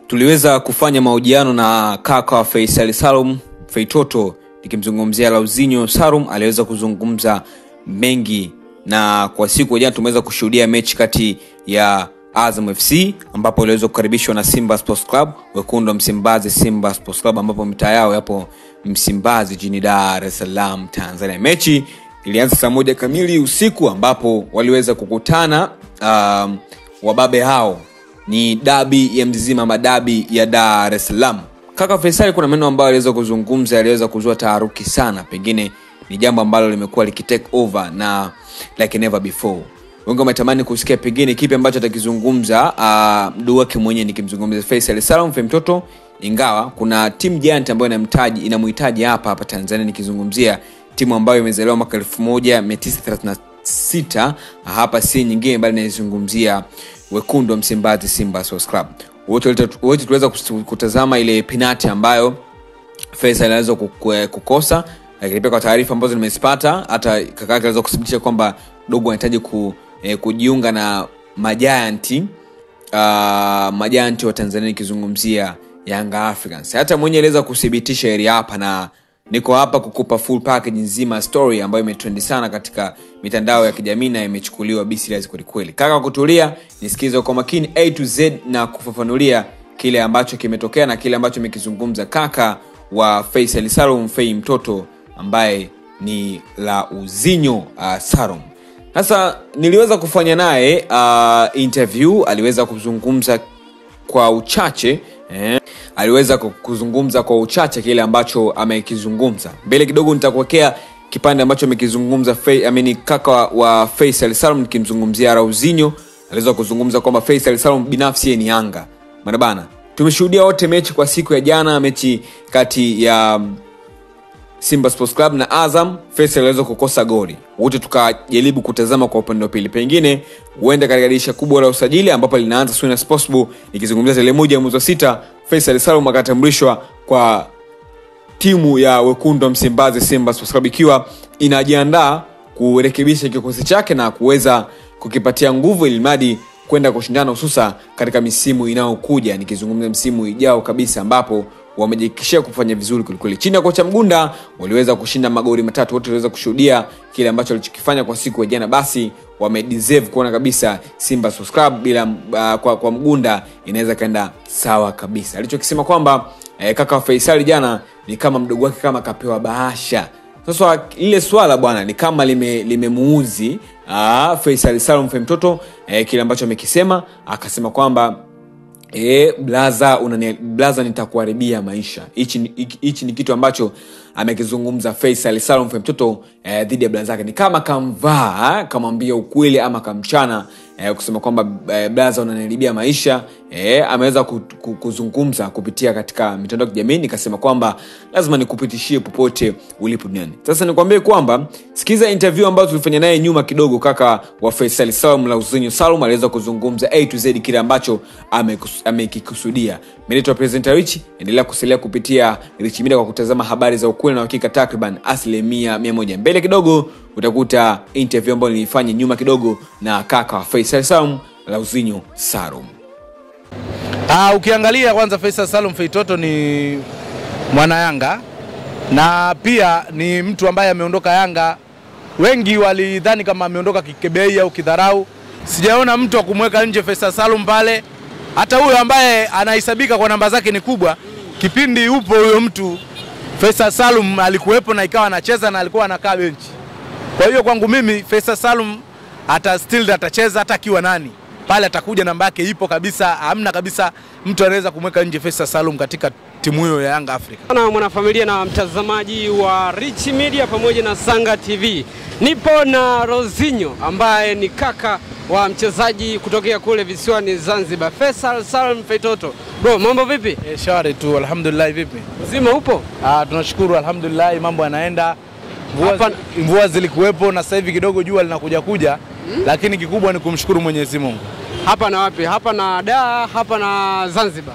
Tuliweza kufanya mahojiano na kaka wa Faisal Salum Feitoto, nikimzungumzia Lauzinho Salum. Aliweza kuzungumza mengi, na kwa siku ya jana tumeweza kushuhudia mechi kati ya Azam FC ambapo iliweza kukaribishwa na Simba Sports Club, wekundu wa Msimbazi Simba Sports Club, ambapo mitaa yao yapo Msimbazi jijini Dar es Salaam, Tanzania. Mechi ilianza saa 1 kamili usiku ambapo waliweza kukutana. Wababe hao ni dabi ya mzima madabi ya Dar es Salaam. Kaka Faisal kuna maneno ambayo aliweza kuzungumza, aliweza kuzua taharuki sana, pengine ni jambo ambalo limekuwa likitake over na like never before. Wengi wametamani kusikia pengine kipi ambacho atakizungumza mdu wake mwenyewe, nikimzungumzia Faisal Salum Feitoto, ingawa kuna team giant ambayo inamhitaji hapa Tanzania, nikizungumzia timu ambayo imezaliwa mwaka 1936 hapa, si nyingine bali nazungumzia wekundu wa Msimbazi Simba Sports Club. Wote tuliweza kutazama ile penalty ambayo Faisal aliweza kukosa, lakini pia kwa taarifa ambazo nimezipata hata kaka aliweza kuthibitisha kwamba dogo anahitaji kujiunga na majianti wa Tanzania, nikizungumzia Young Africans. Hata mwenyewe aliweza kuthibitisha hili hapa, na niko hapa kukupa full package nzima story ambayo imetrendi sana katika mitandao ya kijamii na imechukuliwa serious kweli. Kaka kutulia, nisikize kwa makini A to Z na kufafanulia kile ambacho kimetokea na kile ambacho amekizungumza kaka wa Faisal Salum Feitoto ambaye ni Lauzinho Salum. Sasa niliweza kufanya naye interview, aliweza kuzungumza kwa uchache kile ambacho amekizungumza. Mbele kidogo nitakuwekea kipande ambacho amekizungumza kaka wa Faisal Salum, nikimzungumzia Lauzinho. Aliweza kuzungumza kwamba Faisal Salum binafsi ni Yanga. Maana bana, tumeshuhudia wote mechi kwa siku ya jana, mechi kati ya Simba Sports Club na Azam. Faisal aliweza kukosa goli. Wote tukajaribu kutazama kwa upande wa pili, pengine huenda katika dirisha kubwa la usajili ambapo linaanza soon as possible, nikizungumzia tarehe 1 mwezi wa 6, Faisal Salum akatambulishwa kwa timu ya wekundu wa Msimbazi Simba Sports Club, ikiwa inajiandaa kurekebisha kikosi chake na kuweza kukipatia nguvu ili mradi kwenda kushindana hususa katika misimu inayokuja, nikizungumzia msimu ijao kabisa, ambapo wamejikishia kufanya vizuri kulikweli. Chini ya kocha Mgunda waliweza kushinda magoli 3. Wote waliweza kushuhudia kile ambacho walichokifanya kwa siku ya jana, basi wamedeserve kuona kabisa Simba Sports Club bila kwa Mgunda inaweza kaenda sawa kabisa. Alichokisema kwamba kaka wa Faisal jana ni kama mdogo wake kama kapewa bahasha. Sasa ile swala bwana ni kama limemuuzi Faisal Salum Feitoto, kile ambacho amekisema, akasema kwamba blaza nitakuharibia maisha. Hichi ni kitu ambacho amekizungumza Faisal Salum Feitoto dhidi ya blaza yake. Ni kama kamvaa, kamwambia ukweli ama kamchana, kusema kwamba blaza unaniharibia maisha. Ameweza kuzungumza kupitia katika mitandao ya kijamii, nikasema kwamba lazima nikupitishie popote ulipo duniani. Sasa nikwambie kwamba sikiza interview ambazo tulifanya naye nyuma kidogo. Kaka wa Faisal Salum Lauzinho Salum aliweza kuzungumza A to Z kile ambacho amekikusudia. Mimi ni presenter Rich, endelea kusalia kupitia Rich Media kwa kutazama habari za ukweli na hakika takriban 100%. Mbele kidogo utakuta interview ambayo nilifanya nyuma kidogo na kaka wa Faisal Salum Lauzinho Salum. Ukiangalia kwanza Faisal Salum Feitoto ni mwana Yanga na pia ni mtu ambaye ameondoka Yanga. Wengi walidhani kama ameondoka kikebei au kidharau. Sijaona mtu wa kumweka nje Faisal Salum pale. Hata huyo ambaye anahesabika kwa namba zake ni kubwa, kipindi upo huyo mtu Faisal Salum alikuwepo na ikawa anacheza na alikuwa anakaa benchi. Kwa hiyo kwangu mimi Faisal Salum atacheza hata kiwa nani pale, atakuja namba yake ipo kabisa. Hamna kabisa mtu anaweza kumweka nje Faisal Salum katika timu hiyo ya Young Africa. Na mwanafamilia na mtazamaji wa Rich Media pamoja na Sanga TV, nipo na Lauzinho ambaye ni kaka wa mchezaji kutokea kule visiwani Zanzibar, Faisal Salum Feitoto. Bro, mambo vipi? Shwari tu, alhamdulillah. Vipi? Mzima upo? Tunashukuru alhamdulillah, mambo yanaenda. Mvua zilikuwepo na sasa hivi kidogo jua linakuja lakini kikubwa ni kumshukuru Mwenyezi Mungu. Hapa na wapi? Hapa na Dar, hapa na Zanzibar?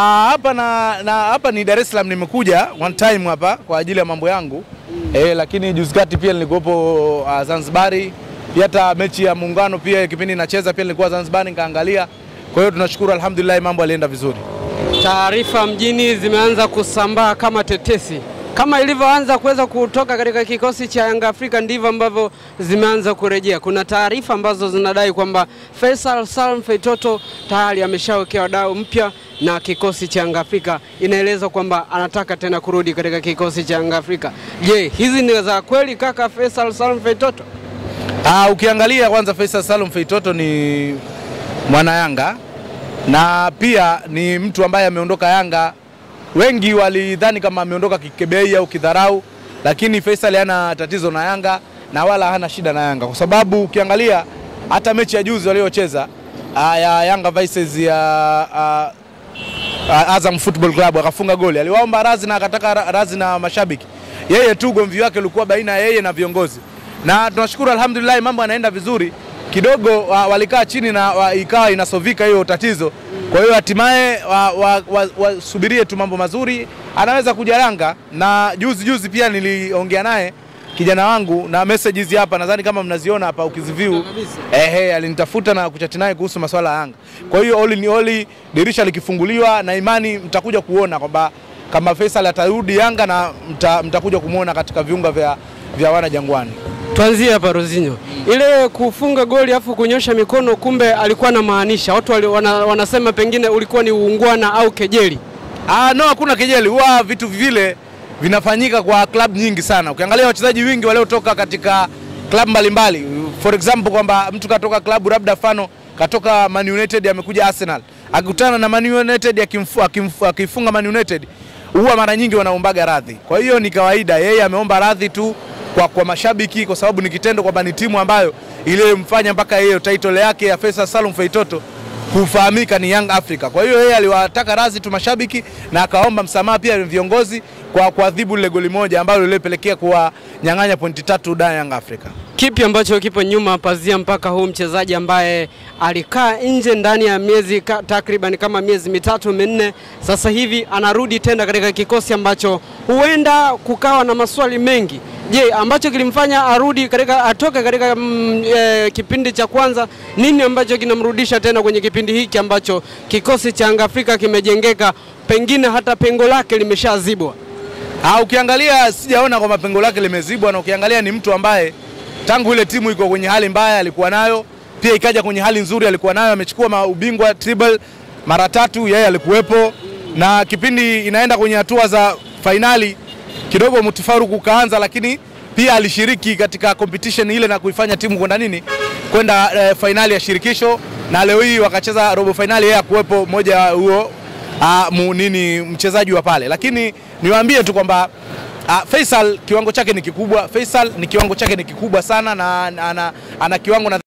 Hapa ni Dar es Salaam, nimekuja one time hapa kwa ajili ya mambo yangu. Lakini juzi kati pia nilikuwepo Zanzibari. Hata mechi ya Muungano pia kipindi nacheza pia nilikuwa Zanzibar nikaangalia. Kwa hiyo tunashukuru alhamdulillah, mambo yalienda vizuri. Taarifa mjini zimeanza kusambaa kama tetesi. Kama ilivyoanza kuweza kutoka katika kikosi cha Yanga Afrika ndivyo ambavyo zimeanza kurejea. Kuna taarifa ambazo zinadai kwamba Faisal Salum Feitoto tayari ameshawekewa dau mpya na kikosi cha Yanga Afrika. Inaeleza kwamba anataka tena kurudi katika kikosi cha Yanga Afrika. Je, hizi ni za kweli kaka Faisal Salum Feitoto? Ukiangalia kwanza Faisal Salum Feitoto ni mwana Yanga na pia ni mtu ambaye ameondoka Yanga. Wengi walidhani kama ameondoka kikebei au kidharau, lakini Faisal hana tatizo na Yanga na wala hana shida na Yanga, kwa sababu ukiangalia hata mechi ya juzi waliocheza ya Yanga versus ya Azam Football Club akafunga goli, aliwaomba radhi na akataka radhi na mashabiki. Yeye tu gomvi wake ulikuwa baina ya yeye na viongozi, na tunashukuru alhamdulillah mambo yanaenda vizuri. Kidogo walikaa chini na ikawa inasovika hiyo tatizo. Kwa hiyo hatimaye wasubirie tu mambo mazuri, anaweza kuja Yanga. Na juzi pia niliongea naye kijana wangu na messages hapa, nadhani kama mnaziona hapa ukiziview. Alinitafuta na kuchati naye kuhusu masuala ya Yanga. Kwa hiyo all in all dirisha likifunguliwa na imani mtakuja kuona kwamba kama Faisal atarudi Yanga na mtakuja kumuona katika viunga vya wana Jangwani. Tuanzie hapa Rozinho. Ile kufunga goli afu kunyosha mikono, kumbe alikuwa na maanisha. Watu wanasema pengine ulikuwa ni uungwana au kejeli. No, hakuna kejeli. Huwa vitu vile vinafanyika kwa club nyingi sana. Ukiangalia wachezaji wengi waliotoka katika club mbalimbali, for example kwamba mtu katoka club labda mfano katoka Man United amekuja Arsenal, akikutana na Man United akifunga Man United, huwa mara nyingi wanaombaga radhi. Kwa hiyo ni kawaida, yeye ameomba radhi tu kwa mashabiki, kwa sababu ni kitendo kwamba ni timu ambayo ile mfanya mpaka yeye title yake ya Faisal Salum Feitoto kufahamika ni Young Africa. Kwa hiyo yeye aliwataka radhi tu mashabiki na akaomba msamaha pia viongozi kwa kuadhibu ile goli moja ambalo lilepelekea kwa nyang'anya pointi 3 da Young Africa. Kipi ambacho kipo nyuma pazia mpaka huu mchezaji ambaye alikaa nje ndani ya miezi takriban kama miezi 3-4 sasa hivi anarudi tena katika kikosi ambacho huenda kukawa na maswali mengi? Je, ambacho kilimfanya arudi atoke katika kipindi cha kwanza, nini ambacho kinamrudisha tena kwenye kipindi hiki ambacho kikosi cha Yanga Afrika kimejengeka, pengine hata pengo lake limeshazibwa? Ukiangalia sijaona kwamba pengo lake limezibwa, na ukiangalia ni mtu ambaye tangu ile timu iko kwenye hali mbaya alikuwa nayo, pia ikaja kwenye hali nzuri alikuwa nayo, amechukua ubingwa treble mara 3, yeye alikuwepo, na kipindi inaenda kwenye hatua za finali kidogo mtafaruku kaanza, lakini pia alishiriki katika competition ile na kuifanya timu kwenda finali ya shirikisho, na leo hii wakacheza robo finali, yeye kuwepo moja huo mchezaji wa pale. Lakini niwaambie tu kwamba Faisal kiwango chake ni kikubwa. Faisal ni kiwango chake ni kikubwa sana, na ana kiwango na